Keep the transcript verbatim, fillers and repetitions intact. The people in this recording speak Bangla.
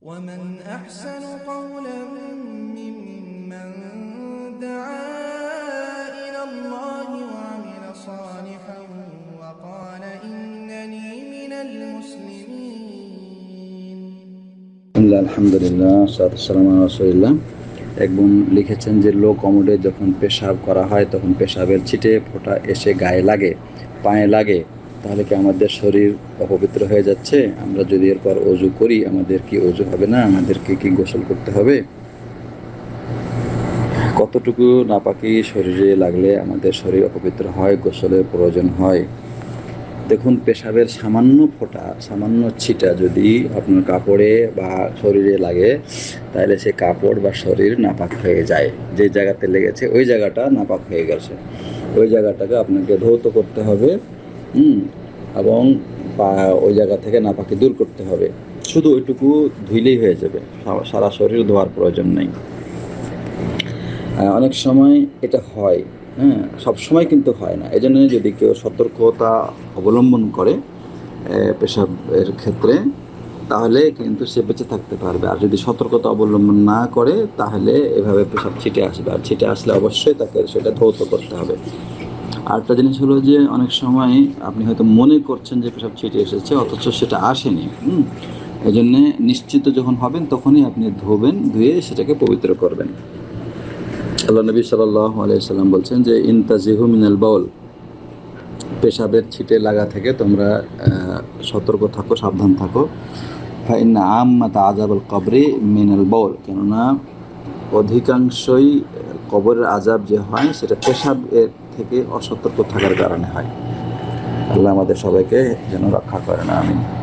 ومن أحسن قولا ممن دعا إلى الله وعمل صالحا وقال إنني من المسلمين আলহামদুলিল্লাহ সালাম আলা রাসূলিল্লাহ। এক বোন লিখেছেন যে লো কমোডে যখন পেশাব করা হয় তখন পেশাবের ছিটে ফোঁটা এসে গায়ে লাগে, পায়ে লাগে, তাহলে কি আমাদের শরীর অপবিত্র হয়ে যাচ্ছে? আমরা যদি এরপর ওযু করি আমাদের কি ওযু হবে না? আমাদেরকে কি গোসল করতে হবে? কতটুকু নাপাকি শরীরে লাগলে আমাদের শরীর অপবিত্র হয়, গোসলের প্রয়োজন হয়? দেখুন, পেশাবের সামান্য ফোঁটা, সামান্য ছিটা যদি আপনার কাপড়ে বা শরীরে লাগে তাহলে সে কাপড় বা শরীর নাপাক হয়ে যায়। যে জায়গাতে লেগেছে ওই জায়গাটা নাপাক হয়ে গেছে, ওই জায়গাটাকে আপনাকে ধৌত করতে হবে হুম এবং ওই জায়গা থেকে নাপাকি দূর করতে হবে। শুধু ওইটুকু ধুইলেই হয়ে যাবে, সারা শরীর ধোয়ার প্রয়োজন নেই। অনেক সময় এটা হয়, হ্যাঁ, সব সময় কিন্তু হয় না। এই জন্য যদি কেউ সতর্কতা অবলম্বন করে পেশাবের ক্ষেত্রে তাহলে কিন্তু সে বেঁচে থাকতে পারবে। আর যদি সতর্কতা অবলম্বন না করে তাহলে এভাবে পেশাব ছিটে আসবে, আর ছিটে আসলে অবশ্যই তাকে সেটা ধৌত করতে হবে। আরেকটা জিনিস হলো যে অনেক সময় আপনি হয়তো মনে করছেন যে পেশাব ছিটে এসেছে অথচ সেটা আসেনি। হুম এই জন্যে নিশ্চিত যখন হবেন তখনই আপনি ধোবেন, ধুয়ে সেটাকে পবিত্র করবেন। আল্লাহ নবী সাল্লাল্লাহু আলাইহি সাল্লাম বলছেন যে ইনতাজিহু মিনাল বাউল, পেশাবের ছিটে লাগা থেকে তোমরা সতর্ক থাকো, সাবধান থাকো। ফাইন্না আম্মাতা আযাবুল কবরি মিনাল বাউল, কেননা অধিকাংশই কবরের আযাব যে হয় সেটা পেশাবের থেকে অসতর্ক থাকার কারণে হয়। আল্লাহ আমাদের সবাইকে যেন রক্ষা করেন, আমিন।